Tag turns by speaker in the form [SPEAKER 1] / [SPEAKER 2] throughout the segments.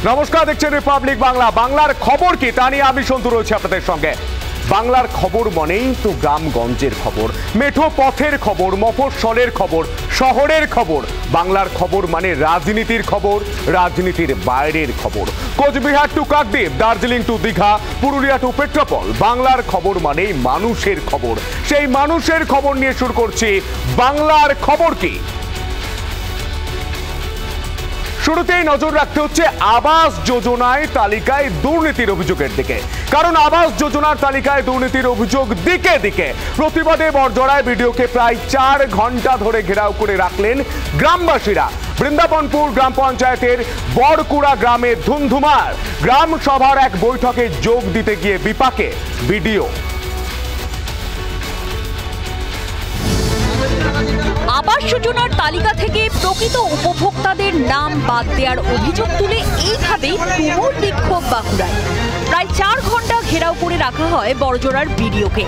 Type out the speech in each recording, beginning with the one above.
[SPEAKER 1] নমস্কার, দেখছেন রিপাবলিক বাংলা। বাংলার খবর কি তা নিয়ে আমি সন্তু রয়েছি আপনাদের সঙ্গে। বাংলার খবর মানেই তো গ্রামগঞ্জের খবর, মেঠো পথের খবর, মফস্বলের খবর, শহরের খবর। বাংলার খবর মানে রাজনীতির খবর, রাজনীতির বাইরের খবর। Coochbehar to Kakdwip, Darjeeling to Digha, Purulia to Petrapole. বাংলার খবর মানেই মানুষের খবর। সেই মানুষের খবর নিয়ে শুরু করছি বাংলার খবর কি। শুরুতেই নজর রাখতে হচ্ছে আবাস যোজনায় তালিকায় দুর্নীতির অভিযোগের দিকে, কারণ আবাস যোজনার তালিকায় দুর্নীতির অভিযোগ দিকে দিকে। প্রতিবাদে বড়জড়ায় ভিডিওকে প্রায় 4 ঘন্টা ধরে ঘেরাও করে রাখলেন গ্রামবাসীরা। বৃন্দাবনপুর গ্রাম পঞ্চায়েতের বড়কুড়া গ্রামে ধুমধুমার। গ্রাম সভার এক বৈঠকে যোগ দিতে গিয়ে বিপাকে ভিডিও।
[SPEAKER 2] আবাস যোজনার তালিকা থেকে প্রকৃত উপভোক্তাদের নাম বাদ দেওয়ার অভিযোগ তুলে এইভাবেই তুমুল বিক্ষোভ বাঁকুড়ায়। প্রায় 4 ঘন্টা ঘেরাও করে রাখা হয় বড়জোড়ার ভিডিওকে।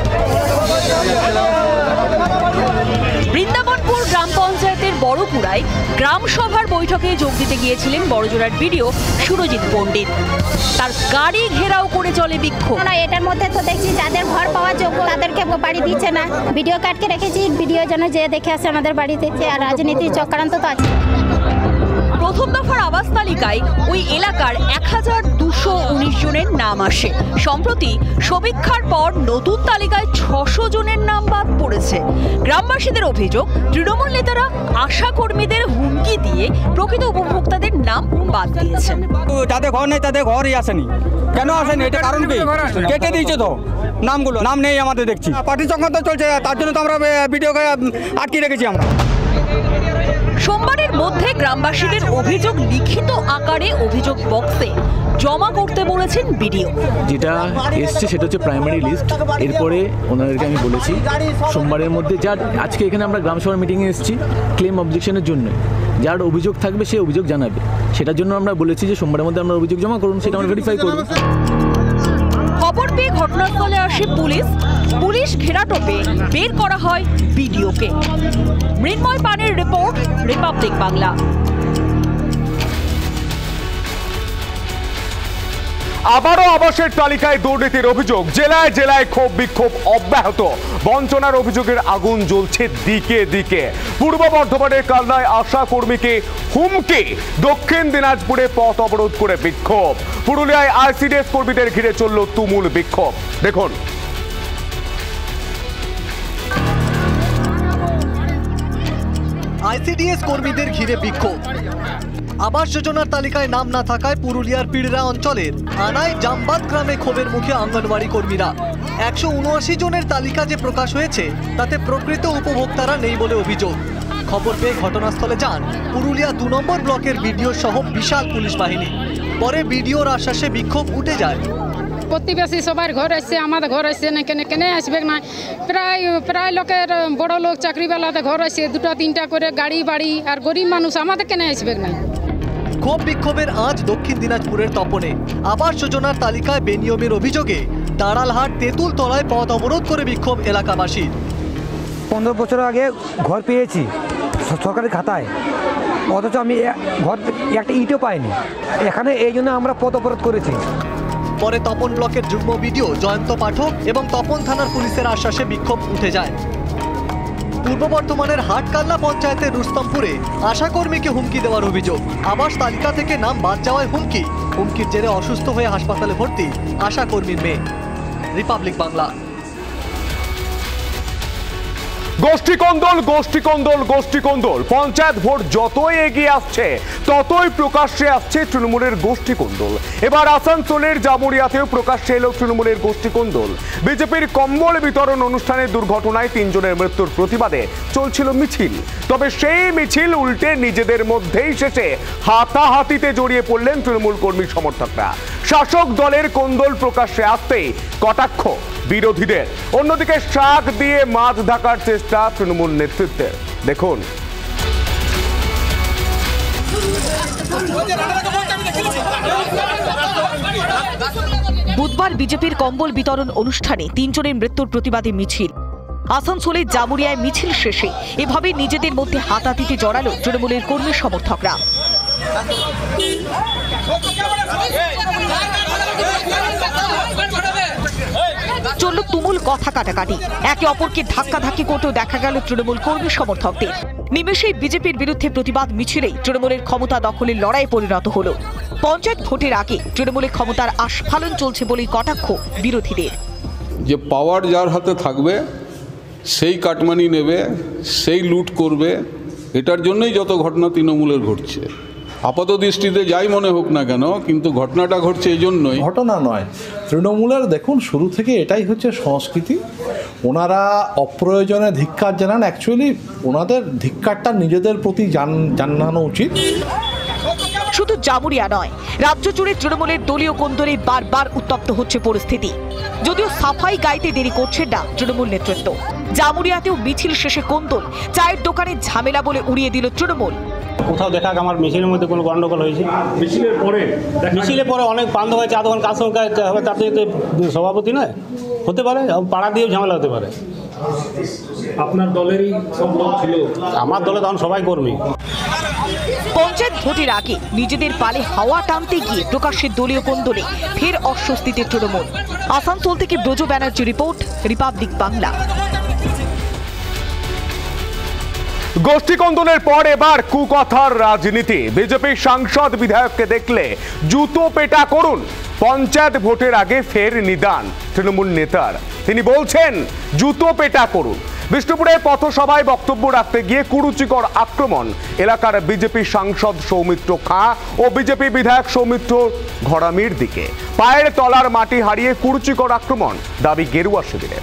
[SPEAKER 2] বৃন্দাবনপুর গ্রাম পঞ্চায়েতের বড়কুড়ায় গ্রাম সভার বৈঠকে যোগ দিতে গিয়েছিলেন বড়জোড়ার ভিডিও সুরজিৎ পণ্ডিত। তার গাড়ি ঘেরাও করে চলে বিক্ষোভ।
[SPEAKER 3] না, এটার মধ্যে তো দেখছি যাদের ঘর পাওয়ার যোগ্য তাদেরকে বাড়ি দিচ্ছে না। ভিডিও কাটকে রেখেছি, ভিডিও যেন যে দেখে আসে আমাদের বাড়িতে। আর রাজনীতির চক্রান্ত তো আছে।
[SPEAKER 2] প্রথম দফার আবাস তালিকায় ওই এলাকার 1219 জনের নাম আসে। সম্প্রতি সমীক্ষার পর নতুন তালিকায় 600 জনের নাম বাদ পড়েছে। গ্রামবাসীদের অভিযোগ, তৃণমূল নেতারা আশা কর্মীদের হুমকি দিয়ে প্রকৃত উপভোক্তাদের নাম বাদ দিয়েছেন।
[SPEAKER 4] যাদের ঘর নেই তাদের ঘরই আসেনি। কেন আসেনি? এটা কারণ কি? কেটে দিয়েছে তো নামগুলো, নাম নেই আমাদের দেখছি। পার্টি চক্রান্ত চলছে, তার জন্য তো আমরা ভিডিওকে আটকে রেখেছি আমরা।
[SPEAKER 2] সোমবারের মধ্যে গ্রামবাসীদের অভিযোগ লিখিত আকারে অভিযোগ বক্সে জমা করতে বলেছেন বিডিও।
[SPEAKER 5] যেটা এসছে সেটা হচ্ছে প্রাইমারি লিস্ট। এরপরে ওনাদেরকে আমি বলেছি সোমবারের মধ্যে, যার আজকে এখানে আমরা গ্রামসভার মিটিংয়ে এসেছি ক্লেম অবজেকশনের জন্য, যার অভিযোগ থাকবে সে অভিযোগ জানাবে। সেটার জন্য আমরা বলেছি যে সোমবারের মধ্যে আমরা অভিযোগ জমা করুন, সেটা আমরা ভেরিফাই করব।
[SPEAKER 2] খবর পেয়ে ঘটনাস্থলে আসে পুলিশ ঘেরাটোপে বের করা হয় বিডিওকে। মৃন্ময় পানের রিপোর্ট, রিপাবলিক বাংলা।
[SPEAKER 1] আবারও আবাসের তালিকায় দুর্নীতির অভিযোগ। জেলায় জেলায় ক্ষোভ বিক্ষোভ অব্যাহত। বঞ্চনার অভিযোগের আগুন জ্বলছে দিকে দিকে। পূর্ব বর্ধমানের কালনায় আশা কর্মীকে হুমকি, দক্ষিণ দিনাজপুরে পথ অবরোধ করে বিক্ষোভ। পুরুলিয়ায় আইসিডিএস কর্মীদের ঘিরে চলল তুমুল বিক্ষোভ। দেখুন।
[SPEAKER 6] আইসিডিএস কর্মীদের ঘিরে বিক্ষোভ। আবাস যোজনার তালিকায় নাম না থাকায় পুরুলিয়ার পিড়রা অঞ্চলের আনাই জামবাদ গ্রামে ক্ষোভের মুখে অঙ্গনওয়াড়ি কর্মীরা। 179 জনের তালিকা যে প্রকাশ হয়েছে তাতে প্রকৃত উপভোক্তারা নেই বলে অভিযোগ। খবর পেয়ে ঘটনাস্থলে যান পুরুলিয়া 2 নম্বর ব্লকের বিডিও সহ বিশাল পুলিশ বাহিনী। পরে বিডিওর আশ্বাসে বিক্ষোভ উঠে যায়।
[SPEAKER 7] প্রতিবেশী সবার ঘর আসছে, আমাদের ঘর আসছে না, কেনে আসবে না। প্রায় লোকের বড় লোক চাকরিওয়ালাদের ঘর আসছে, 2-3টা করে গাড়ি বাড়ি, আর গরিব মানুষ আমাদের কেনে আসবে না।
[SPEAKER 6] ক্ষোভ বিক্ষোভের আজ দক্ষিণ দিনাজপুরের তপনে। আবাস যোজনার তালিকায় বেনিয়মের অভিযোগে দাঁড়ালহাট তেঁতুল তলায় পথ অবরোধ করে বিক্ষোভ এলাকাবাসীর।
[SPEAKER 8] 15 বছর আগে ঘর পেয়েছি সরকারি খাতায়, অথচ আমি ঘর একটা ইটও পাইনি। এখানে এই জন্য আমরা পথ অবরোধ করেছি।
[SPEAKER 6] পরে তপন ব্লকের যুগ্ম বিডিও জয়ন্ত পাঠক এবং তপন থানার পুলিশের আশ্বাসে বিক্ষোভ উঠে যায়। পূর্ব বর্ধমানের হাটকাল্লা পঞ্চায়েতের রুস্তমপুরে আশাকর্মীকে হুমকি দেওয়ার অভিযোগ। আবাস তালিকা থেকে নাম বাদ যাওয়ায় হুমকির জেরে অসুস্থ হয়ে হাসপাতালে ভর্তি আশাকর্মীর মেয়ে। রিপাবলিক বাংলা।
[SPEAKER 1] গোষ্ঠীকন্দল। পঞ্চায়েত ভোট যতই এগিয়ে আসছে ততই প্রকাশ্যে আসছে তৃণমূলের গোষ্ঠীকন্দল। এবার আসানসোলের জামুরিয়াতেও প্রকাশ্যে এলো তৃণমূলের গোষ্ঠীকন্দল। বিজেপির কম্বল বিতরণ অনুষ্ঠানের দুর্ঘটনায় 3 জনের মৃত্যুর প্রতিবাদে চলছিল মিছিল। তবে সেই মিছিল উল্টে নিজেদের মধ্যেই শেষে হাতাহাতিতে জড়িয়ে পড়লেন তৃণমূল কর্মী সমর্থকরা। শাসক দলের কোন্দল প্রকাশ্যে আসতেই কটাক্ষ বিরোধীদের। অন্যদিকে শাক দিয়ে মাছ ঢাকার চেষ্টা তৃণমূল নেতৃত্বের। দেখুন।
[SPEAKER 2] বুধবার বিজেপির কম্বল বিতরণ অনুষ্ঠানে 3 জনের মৃত্যুর প্রতিবাদে মিছিল। আসানসোলের জামুরিয়ায় মিছিল শেষে এভাবে নিজেদের মধ্যে হাতাহাতিতে জড়ালো তৃণমূলের কর্মী সমর্থকরা। চলল তুমুল কথা কাটাকাটি, একে অপরকে ধাক্কাধাক্কি করতেও দেখা গেল তৃণমূল কর্মী সমর্থকদের। নিমেষেই বিজেপির বিরুদ্ধে প্রতিবাদ মিছিলেই তৃণমূলের ক্ষমতা দখলের লড়াইয়ে পরিণত হলো। পঞ্চায়েত ভোটের আগে তৃণমূলের ক্ষমতার আস্ফালন চলছে বলেই কটাক্ষ বিরোধীদের।
[SPEAKER 9] যে পাওয়ার যার হাতে থাকবে সেই কাটমানি নেবে, সেই লুট করবে, এটার জন্যই যত ঘটনা তৃণমূলের ঘটছে। আপাত দৃষ্টিতে যাই মনে হোক না কেন, কিন্তু ঘটনাটা ঘটছে এই জন্যই।
[SPEAKER 10] ঘটনা নয়, তৃণমূলের দেখুন শুরু থেকে এটাই হচ্ছে সংস্কৃতি। ওনারা অপ্রয়োজনে ধিক্কার জানান, অ্যাকচুয়ালি ওনাদের ধিক্কারটা নিজেদের প্রতি জানানো উচিত।
[SPEAKER 2] শুধু জামুরিয়া নয়, রাজ্য জুড়ে তৃণমূলের দলীয় কোন্দলে বারবার উত্তপ্ত হচ্ছে পরিস্থিতি। যদিও সাফাই গাইতে দেরি করছেন না তৃণমূল নেতৃত্ব। জামুরিয়াতেও মিছিল শেষে কোন্দল, চায়ের দোকানে ঝামেলা বলে উড়িয়ে দিল তৃণমূল।
[SPEAKER 11] কোথাও দেখা আমার মিছিলের মধ্যে কোনো গন্ডগোল হয়েছে? মিছিলের পরে অনেক বান্ধব হয়েছে, তখন কার সঙ্গে হবে তার থেকে সভাপতি নয়, হতে পারে পাড়া দিয়েও ঝামেলা হতে পারে।
[SPEAKER 12] আপনার দলেরই সব লোক ছিল?
[SPEAKER 11] আমার দলে তখন সবাই কর্মী।
[SPEAKER 2] পঞ্চায়েত ভোটের আগে নিজেদের পালে হাওয়া টানতে গিয়ে প্রকাশ্যে দলীয় কোন্দলে ফের অস্বস্তিতে তৃণমূল। আসানসোল থেকে ব্রজ ব্যানার্জি রিপোর্ট, রিপাবলিক বাংলা।
[SPEAKER 1] গোষ্ঠী কন্দলের পর এবার কুকথার রাজনীতি। বিজেপির সাংসদ বিধায়ককে দেখলে জুতো পেটা করুন। পঞ্চায়েত ভোটের আগে ফের নিদান তৃণমূল নেতার। তিনি বলছেন জুতো পেটা করুন। বিষ্ণুপুরে পথসভায় বক্তব্য রাখতে গিয়ে কুরুচিকর আক্রমণ এলাকার বিজেপি সাংসদ সৌমিত্র খাঁ ও বিজেপি বিধায়ক সৌমিত্র ঘরামির দিকে। পায়ের তলার মাটি হারিয়ে কুরুচিকর আক্রমণ, দাবি গেরুয়া শিবিরের।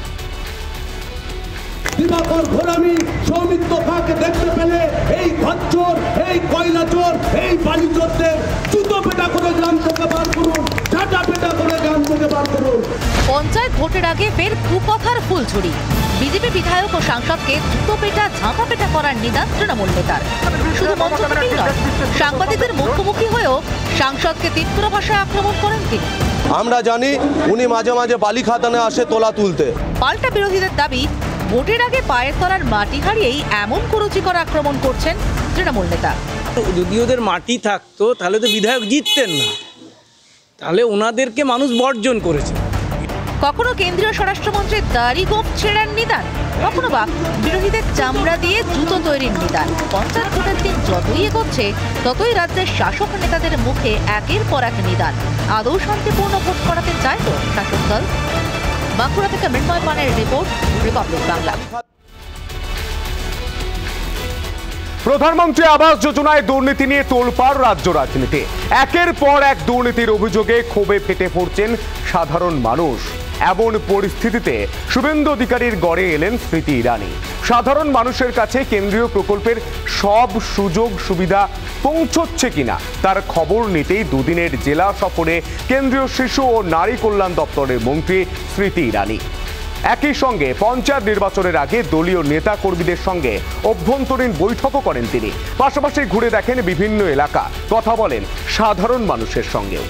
[SPEAKER 13] দিবাকর ঘরামি সৌমিত্র খাঁকে দেখতে পেলে এই ঘরচোর, এই কয়লা চোর, এই বালি চোরদের জুতো পেটা করে গ্রাম থেকে বার করুন, ঝাঁটা পেটা করে গ্রাম থেকে বার করুন।
[SPEAKER 2] পঞ্চায়েত ভোটের আগে ফের কুকথার ফুলঝুরি। বিজেপি বিধায়ক ও সাংসদকে জুতো পেটা ঝাঁপা পেটা করার নিদান তৃণমূল নেতার। শুধু মঞ্চ থেকেই নয়, সাংবাদিকদের মুখোমুখি হয়েও সাংসদকে তীব্র ভাষায় আক্রমণ করেন তিনি।
[SPEAKER 14] আমরা জানি উনি মাঝে মাঝে বালি খাদানে আসে তোলা তুলতে।
[SPEAKER 2] পাল্টা বিরোধীদের দাবি, ভোটের আগে পায়ের তলার মাটি হারিয়েই এমন কুরুচিকর আক্রমণ করছেন তৃণমূল নেতা।
[SPEAKER 15] যদি ওদের মাটি থাকতো তাহলে তো বিধায়ক জিততেন না, তাহলে ওনাদেরকে মানুষ বর্জন করেছে।
[SPEAKER 2] কখনো কেন্দ্রীয় স্বরাষ্ট্রমন্ত্রীর দাড়ি গোঁফ ছেঁড়ার নিদান, কখনো বা বিরোধীদের চামড়া দিয়ে জুতো তৈরির নিদান। পঞ্চায়েত ভোটের দিন যতই এগোচ্ছে ততই রাজ্যের শাসক নেতাদের মুখে একের পর এক নিদান। আদৌ শান্তিপূর্ণ ভোট করাতে চায় তো শাসক দল? বাঁকুড়া থেকে মৃন্ময় পানের রিপোর্ট, রিপাবলিক বাংলা।
[SPEAKER 1] প্রধানমন্ত্রী আবাস যোজনায় দুর্নীতি নিয়ে তোলপাড় রাজ্য রাজনীতি। একের পর এক দুর্নীতির অভিযোগে ক্ষোভে ফেটে পড়ছেন সাধারণ মানুষ। এমন পরিস্থিতিতে শুভেন্দু অধিকারীর গড়ে এলেন স্মৃতি ইরানি। সাধারণ মানুষের কাছে কেন্দ্রীয় প্রকল্পের সব সুযোগ সুবিধা পৌঁছচ্ছে কিনা তার খবর নিতেই দুদিনের জেলা সফরে কেন্দ্রীয় শিশু ও নারী কল্যাণ দপ্তরের মন্ত্রী স্মৃতি ইরানি। একই সঙ্গে পঞ্চায়েত নির্বাচনের আগে দলীয় নেতা কর্মীদের সঙ্গে অভ্যন্তরীণ বৈঠকও করেন তিনি। পাশাপাশি ঘুরে দেখেন বিভিন্ন এলাকা, কথা বলেন সাধারণ মানুষের সঙ্গেও।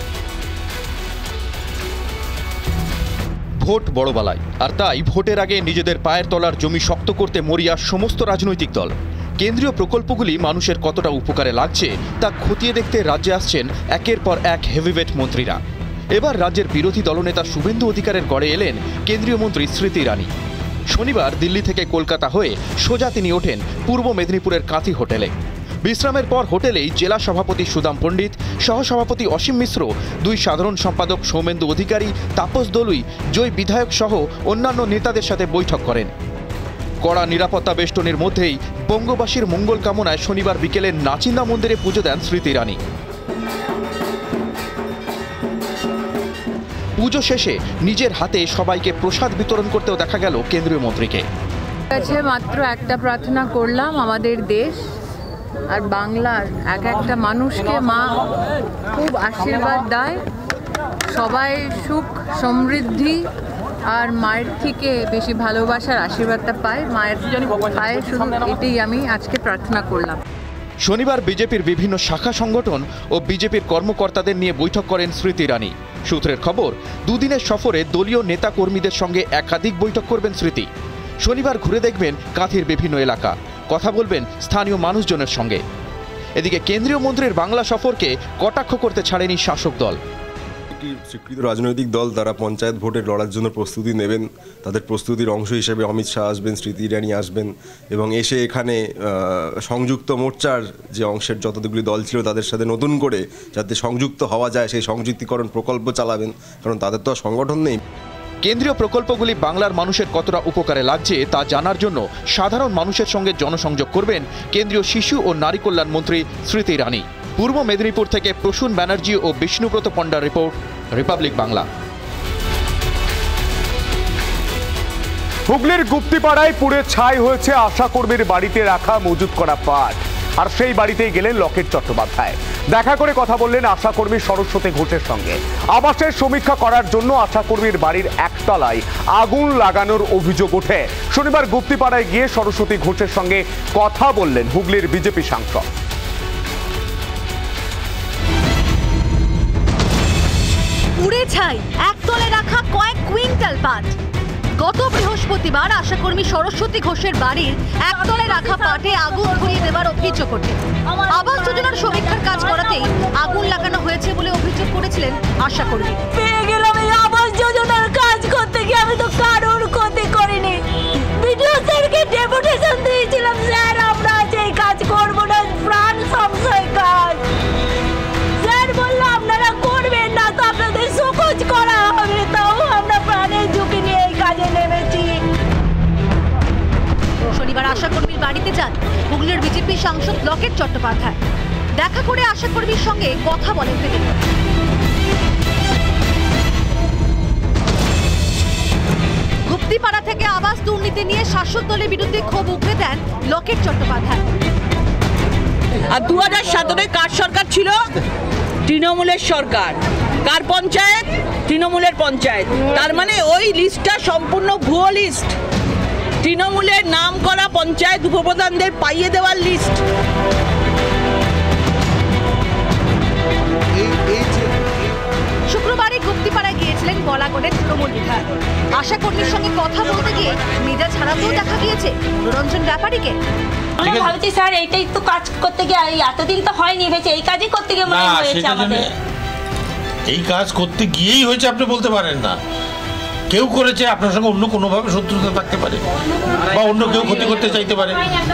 [SPEAKER 16] ভোট বড়বালায়, আর তাই ভোটের আগে নিজেদের পায়ের তলার জমি শক্ত করতে মরিয়া সমস্ত রাজনৈতিক দল। কেন্দ্রীয় প্রকল্পগুলি মানুষের কতটা উপকারে লাগছে তা খতিয়ে দেখতে রাজ্যে আসছেন একের পর এক হেভিওয়েট মন্ত্রীরা। এবার রাজ্যের বিরোধী দলনেতা শুভেন্দু অধিকারের গড়ে এলেন কেন্দ্রীয় মন্ত্রী স্মৃতি ইরানি। শনিবার দিল্লি থেকে কলকাতা হয়ে সোজা তিনি ওঠেন পূর্ব মেদিনীপুরের কাঁথি হোটেলে। বিশ্রামের পর হোটেলেই জেলা সভাপতি সুদাম পণ্ডিত, সহসভাপতি অসীম মিশ্র, দুই সাধারণ সম্পাদক সৌমেন্দু অধিকারী, তাপস দলুই, জয় বিধায়ক সহ অন্যান্য নেতাদের সাথে বৈঠক করেন। কড়া নিরাপত্তা বেষ্টনীর মধ্যেই বঙ্গবাসীর মঙ্গল কামনায় শনিবার বিকেলে নাচিন্দা মন্দিরে পুজো দেন স্মৃতি ইরানি। পুজো শেষে নিজের হাতে সবাইকে প্রসাদ বিতরণ করতেও দেখা গেল কেন্দ্রীয় মন্ত্রীকে।
[SPEAKER 17] মাত্র একটা প্রার্থনা করলাম, আমাদের দেশ আর বাংলার এক একটা মানুষকে মা খুব আশীর্বাদ দেয়, সবাই সুখ সমৃদ্ধি আর মায়ের থেকে বেশি ভালোবাসার আশীর্বাদটা পায়, মায়ের পায়, শুধু এটাই আমি আজকে প্রার্থনা করলাম।
[SPEAKER 16] শনিবার বিজেপির বিভিন্ন শাখা সংগঠন ও বিজেপির কর্মকর্তাদের নিয়ে বৈঠক করেন স্মৃতি ইরানি। সূত্রের খবর, দুদিনের সফরে দলীয় নেতা কর্মীদের সঙ্গে একাধিক বৈঠক করবেন স্মৃতি। শনিবার ঘুরে দেখবেন কাঁথির বিভিন্ন এলাকা, কথা বলবেন স্থানীয় মানুষজনের সঙ্গে। এদিকে কেন্দ্রীয় মন্ত্রীর বাংলা সফরকে কটাক্ষ করতে ছাড়েনি শাসক দল।
[SPEAKER 18] একটি স্বীকৃত রাজনৈতিক দল তারা পঞ্চায়েত ভোটে লড়ার জন্য প্রস্তুতি নেবেন, তাদের প্রস্তুতির অংশ হিসেবে অমিত শাহ আসবেন, স্মৃতি ইরানি আসবেন এবং এসে এখানে সংযুক্ত মোর্চার যে অংশের যতগুলি দল ছিল তাদের সাথে নতুন করে যাতে সংযুক্ত হওয়া যায় সেই সংযুক্তিকরণ প্রকল্প চালাবেন, কারণ তাদের তো আর সংগঠন নেই।
[SPEAKER 16] কেন্দ্রীয় প্রকল্পগুলি বাংলার মানুষের কতটা উপকারে লাগছে তা জানার জন্য সাধারণ মানুষের সঙ্গে জনসংযোগ করবেন কেন্দ্রীয় শিশু ও নারী কল্যাণ মন্ত্রী স্মৃতি ইরানি। পূর্ব মেদিনীপুর থেকে প্রসূন ব্যানার্জি ও বিষ্ণুব্রত পণ্ডার রিপোর্ট, রিপাবলিক বাংলা।
[SPEAKER 1] হুগলির গুপ্তিপাড়ায় পুড়ে ছাই হয়েছে আশাকর্মীর বাড়িতে রাখা মজুত করা পাট, আর সেই বাড়িতেই গেলেন লকেট চট্টোপাধ্যায়। দেখা করে কথা বললেন আশাকর্মী সরস্বতী ঘোষের সঙ্গে। আবাসের সমীক্ষা করার জন্য আশাকর্মীর বাড়ির একতলায় আগুন লাগানোর অভিযোগ ওঠে। শনিবার গুপ্তিপাড়ায় গিয়ে সরস্বতী ঘোষের সঙ্গে কথা বললেন হুগলির বিজেপি সাংসদ।
[SPEAKER 2] পুড়ে ছাই একতলে রাখা কয়েক কুইন্টাল পাট। গত বৃহস্পতিবার আশাকর্মী সরস্বতী ঘোষের বাড়ির একতলে রাখা পাটে আগুন ধরিয়ে দেওয়ার অভিযোগ ওঠে। আবাস যোজনার সমীক্ষার কাজ করাতেই আগুন লাগানো হয়েছে বলে অভিযোগ করেছিলেন আশাকর্মী। পেয়ে গেলাম এই আবাস যোজনার কাজ করতে গিয়ে, আমি তো কারোর ক্ষতি করিনি। বিডিও স্যারকে ডেপুটেশন দিয়েছিলাম, স্যার আমরা এই কাজ করব না, প্রাণ সংশয় কাজ। স্যার বলল আপনারা করবেন না, তো আপনাদের শোকজ করা হবে। তাও আমরা প্রাণের ঝুঁকি নিয়ে এই কাজে নেমেছি। শনিবার আশাকর্মীর বাড়িতে যান হুগলির বিজেপি সাংসদ লকেট চট্টোপাধ্যায়। দেখা করে আশাকর্মীর সঙ্গে কথা বলেন তিনি। গুপ্তিপাড়া থেকে আবাস দুর্নীতি নিয়ে শাসক দলের বিরুদ্ধে ক্ষোভ উগরে দেন লকেট চট্টোপাধ্যায়।
[SPEAKER 19] আর 2017 কার সরকার ছিল? তৃণমূলের সরকার। কার পঞ্চায়েত? তৃণমূলের পঞ্চায়েত। তার মানে ওই লিস্টটা সম্পূর্ণ ভুয়ো লিস্ট। তৃণমূলের নাম করা পঞ্চায়েত উপপ্রধানদের পাইয়ে দেওয়ার লিস্ট।
[SPEAKER 2] শুক্রবারে গুপ্তিপাড়ায় গিয়েছিলেন বলাগড়ের তৃণমূল বিধায়ক। আশাকর্মীর সঙ্গে কথা বলতে গিয়ে মেজাজ হারাতেও দেখা গিয়েছে মনোরঞ্জন ব্যাপারীকে।
[SPEAKER 20] আমি ভাবছি স্যার এইটাই তো কাজ করতে গিয়ে এতদিন তো হয়নি, ভেবেছে এই কাজই করতে গিয়ে মনে হয়েছে আমাদের।
[SPEAKER 21] এই কাজ করতে গিয়েই হয়েছে আপনি বলতে পারেন না। কেউ করেছে, আপনার সঙ্গে অন্য কোনোভাবে শত্রুতা থাকতে পারে বা অন্য কেউ ক্ষতি করতে চাইতে পারে।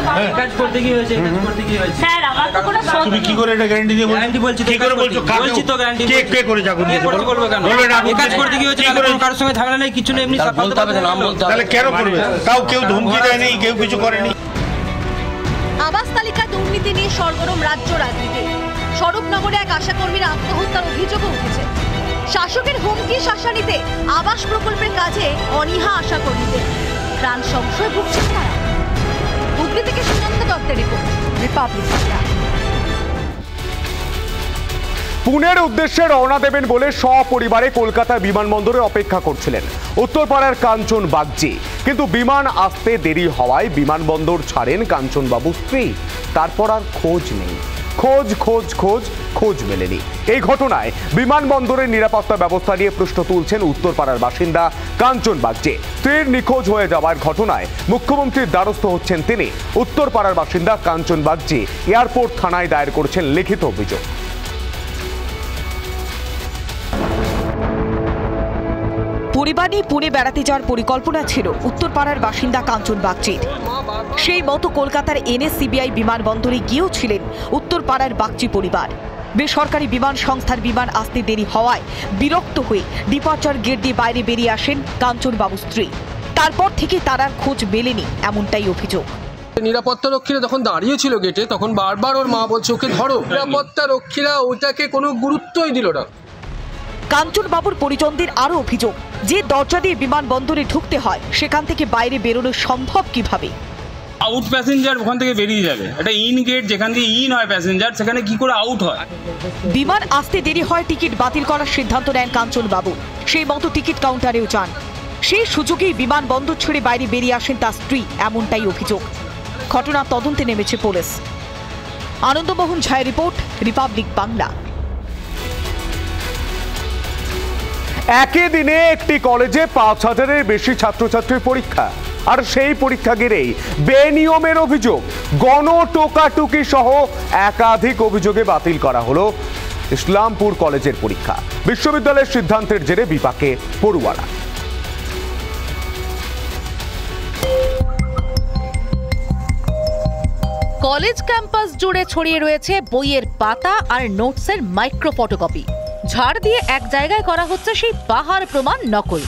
[SPEAKER 21] তুমি কি করে এটা গ্যারান্টি দিয়ে বলছো? কি করে বলছো? বলছি তো গ্যারান্টি। কে করে যাবো বলবো কেন? কাজ করতে গিয়ে হচ্ছে কারোর সঙ্গে ঝগড়া নেই, কিছু নেই, এমনি বলতে হবে, নাম বলতে হবে। তাহলে কেন করবে? তাও কেউ ধমকি দেয়নি, কেউ কিছু করেনি।
[SPEAKER 2] আবাস তালিকা দুর্নীতি নিয়ে সরগরম রাজ্য রাজনীতি। স্বরূপনগরে এক আশাকর্মীর আত্মহত্যার অভিযোগও উঠেছে। শাসকের হুমকি শাসানিতে আবাস প্রকল্পের কাজে অনীহা আশাকর্মীদের। প্রাণ সংশয় ভুগছেন তারা। হুগলি থেকে সুনন্দ দত্তের রিপোর্ট, রিপাবলিক বাংলা।
[SPEAKER 1] পুনের উদ্দেশ্যে রওনা দেবেন বলে সপরিবারে কলকাতা বিমানবন্দরে অপেক্ষা করছিলেন উত্তরপাড়ার কাঞ্চন বাগচি। কিন্তু বিমান আসতে দেরি হওয়ায় বিমানবন্দর ছাড়েন কাঞ্চনবাবু স্ত্রী। তারপর আর খোঁজ নেই। খোঁজ মেলেনি। এই ঘটনায় বিমানবন্দরের নিরাপত্তা ব্যবস্থা নিয়ে প্রশ্ন তুলছেন উত্তরপাড়ার বাসিন্দা কাঞ্চন বাগচি। স্ত্রীর নিখোঁজ হয়ে যাওয়ার ঘটনায় মুখ্যমন্ত্রীর দ্বারস্থ হচ্ছেন তিনি। উত্তরপাড়ার বাসিন্দা কাঞ্চন বাগচি এয়ারপোর্ট থানায় দায়ের করেছেন লিখিত অভিযোগ।
[SPEAKER 2] পরিবার নিয়ে পুনে বেড়াতে যাওয়ার পরিকল্পনা ছিল উত্তরপাড়ার বাসিন্দা কাঞ্চন বাগচির। সেই মতো কলকাতার এনএসসিবিআই বিমানবন্দরে গিয়েও ছিলেন উত্তরপাড়ার বাগচি পরিবার। বেসরকারি বিমান সংস্থার বিমান আসতে দেরি হওয়ায় বিরক্ত হয়ে ডিপার্চার গেট দিয়ে বাইরে বেরিয়ে আসেন কাঞ্চনবাবু স্ত্রী। তারপর থেকে তার আর খোঁজ মেলেনি, এমনটাই অভিযোগ।
[SPEAKER 22] নিরাপত্তা রক্ষীরা যখন দাঁড়িয়েছিল গেটে, তখন বারবার ওর মা বলছে ওকে ধরো। নিরাপত্তা রক্ষীরা ওটাকে কোনো গুরুত্বই দিল না।
[SPEAKER 2] কাঞ্চনবাবুর পরিজনদের আরও অভিযোগ, যে দরজা দিয়ে বিমানবন্দরে ঢুকতে হয় সেখান থেকে বাইরে বেরোনো সম্ভব কিভাবে?
[SPEAKER 23] আউট প্যাসেঞ্জার ওখান থেকে বেরিয়ে যাবে, এটা ইন গেট, যেখান দিয়ে ইন হয় প্যাসেঞ্জার সেখানে কি করে আউট হয়?
[SPEAKER 2] বিমান আসতে দেরি হয়, টিকিট বাতিল করার সিদ্ধান্ত নেন কাঞ্চনবাবু। সেই মতো টিকিট কাউন্টারেও যান। সেই সুযোগেই বিমানবন্দর ছেড়ে বাইরে বেরিয়ে আসেন তার স্ত্রী, এমনটাই অভিযোগ। ঘটনা তদন্তে নেমেছে পুলিশ। আনন্দমোহন ঝায়ের রিপোর্ট, রিপাবলিক বাংলা।
[SPEAKER 1] একই দিনে একটি কলেজে ৫,০০০-এর বেশি ছাত্রছাত্রীর পরীক্ষা। আর সেই পরীক্ষা ঘিরেই বেনিয়মের অভিযোগ, গণটোকাটুকি সহ একাধিক অভিযোগে বাতিল করা হলো ইসলামপুর কলেজের পরীক্ষা। বিশ্ববিদ্যালয়ের সিদ্ধান্তের জেরে বিপাকে পড়ুয়ারা।
[SPEAKER 2] কলেজ ক্যাম্পাস জুড়ে ছড়িয়ে রয়েছে বইয়ের পাতা আর নোটসের মাইক্রো ফটোকপি। ঝাড় দিয়ে এক জায়গায় করা হচ্ছে সেই পাহাড় প্রমাণ নকল।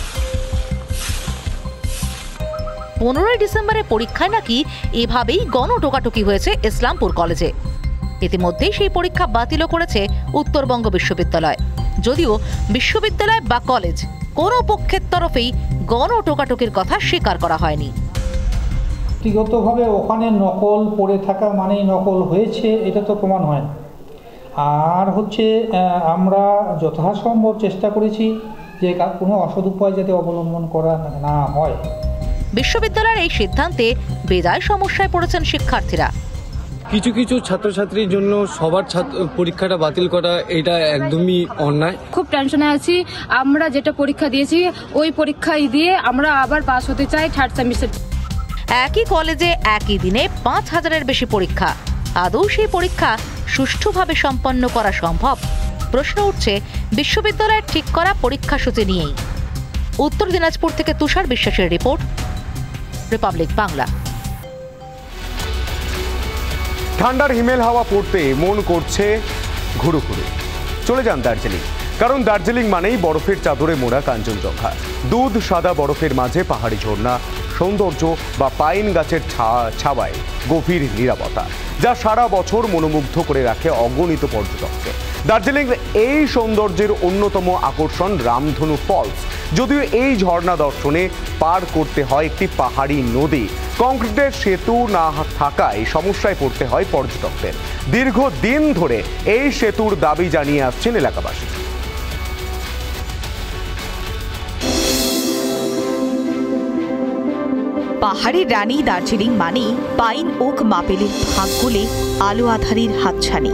[SPEAKER 2] 15 ডিসেম্বরের পরীক্ষায় নাকি এভাবেই গণটোকাটুকি হয়েছে ইসলামপুর কলেজে। ইতিমধ্যেই সেই পরীক্ষা বাতিলও করেছে উত্তরবঙ্গ বিশ্ববিদ্যালয়। যদিও বিশ্ববিদ্যালয় বা কলেজ কোনো পক্ষের তরফেই গণটোকাটুকির কথা স্বীকার করা হয়নি।
[SPEAKER 3] ব্যক্তিগতভাবে ওখানে নকল পড়ে থাকা মানেই নকল হয়েছে এটা তো প্রমাণ হয় না। আর হচ্ছে আমরা যথাসম্ভব চেষ্টা করেছি যে কোনো অসৎ উপায় যাতে অবলম্বন করা না হয়।
[SPEAKER 2] বিশ্ববিদ্যালয়ের এই সিদ্ধান্তে বেজায় সমস্যায় পড়েছেন শিক্ষার্থীরা।
[SPEAKER 4] কিছু কিছু ছাত্রছাত্রীর জন্য সবার পরীক্ষাটা বাতিল করা এটা একদমই অন্যায়।
[SPEAKER 7] খুব টেনশনে আছি। আমরা যেটা পরীক্ষা দিয়েছি ওই পরীক্ষায় দিয়ে আমরা আবার পাস হতে চাই থার্ড সেমিস্টার।
[SPEAKER 2] একই কলেজে একই দিনে 5000-এর বেশি পরীক্ষা। আদৌ সেই পরীক্ষা সুষ্ঠুভাবে সম্পন্ন করা সম্ভব? প্রশ্ন উঠছে বিশ্ববিদ্যালয়ের ঠিক করা পরীক্ষাসূচি নিয়েই। উত্তর দিনাজপুর থেকে তুষার বিশ্বাসের রিপোর্ট, রিপাবলিক বাংলা।
[SPEAKER 1] ঠান্ডার হিমেল হাওয়া পড়তে মন করছে ঘুরু ঘুরু। চলে যান দার্জিলিং, কারণ দার্জিলিং মানেই বরফের চাদরে মোড়া কাঞ্চনজঙ্ঘা। দুধ সাদা বরফের মাঝে পাহাড়ি ঝর্ণা, সৌন্দর্য বা পাইন গাছের ছাওয়ায় গভীর নীরবতা, যা সারা বছর মনোমুগ্ধ করে রাখে অগণিত পর্যটককে। দার্জিলিং এই সৌন্দর্যের অন্যতম আকর্ষণ রামধনু ফলস। যদিও এই ঝর্ণা দর্শনে পার করতে হয় একটি পাহাড়ি নদী, কংক্রিটের সেতু না থাকায় সমস্যায় পড়তে হয় পর্যটকদের। দীর্ঘদিন ধরে এই সেতুর দাবি জানিয়ে আসছেন এলাকাবাসী।
[SPEAKER 2] পাহাড়ের রানী দার্জিলিং মানেই পাইন ওক মাপেলের ভাগ গোলে আলো আধারির হাতছানি।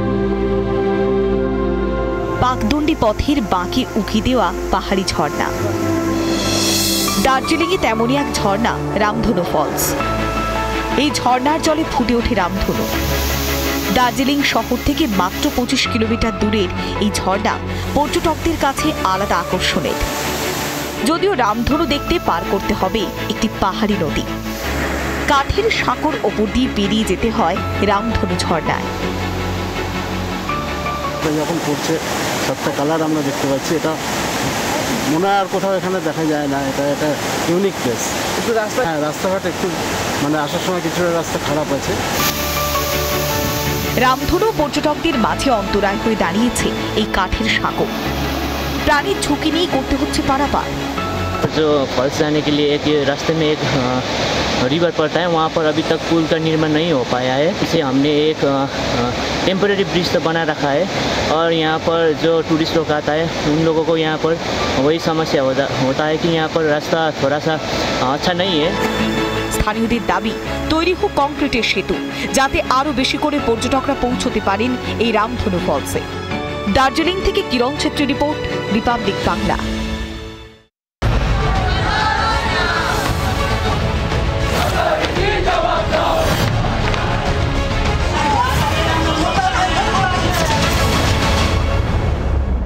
[SPEAKER 2] পাকদণ্ডী পথের বাঁকে উকি দেওয়া পাহাড়ি ঝর্ণা। দার্জিলিংয়ে তেমনই এক ঝর্ণা রামধনু ফলস। এই ঝর্ণার জলে ফুটে ওঠে রামধনু। দার্জিলিং শহর থেকে মাত্র 25 কিলোমিটার দূরের এই ঝর্ণা পর্যটকদের কাছে আলাদা আকর্ষণের। যদিও রামধনু দেখতে পার করতে হবে একটি পাহাড়ি নদী। কাঠের সাঁকোর ওপর দিয়ে পেরিয়ে যেতে হয় রামধনু ঝর্ণায়।
[SPEAKER 5] যখন পড়ছে সবটা কালার আমরা দেখতে পাচ্ছি, এটা মনে হয় আর কোথাও এখানে দেখা যায় না। এটা ইউনিক প্লেস। একটু রাস্তাঘাট একটু আসার সময় কিছুটা রাস্তা খারাপ আছে।
[SPEAKER 2] রামধনু পর্যটকদের মাঝে অন্তরায় হয়ে দাঁড়িয়েছে এই কাঠের সাঁকো। प्राणी झुकी नहीं करते होच्छे पारापार।
[SPEAKER 24] जो फॉल्स जाने के लिए एक रास्ते में एक रिवर पड़ता है, वहाँ पर अभी तक पुल का निर्माण नहीं हो पाया है। इसे हमने एक टेम्परेरी ब्रिज तो बना रखा है और यहाँ पर जो टूरिस्ट लोग आता है उन लोगों को यहाँ पर वही समस्या होता है कि यहाँ पर रास्ता थोड़ा सा अच्छा नहीं है।
[SPEAKER 2] স্থানীয়দের দাবি তৈরি হোক কংক্রিটের সেতু, যাতে আরো বেশি করে পর্যটকরা পৌঁছতে পারেন এই রামধনু ফলসে। দার্জিলিং থেকে কিরণ ছেত্রী রিপোর্ট, রিপাবলিক বাংলা।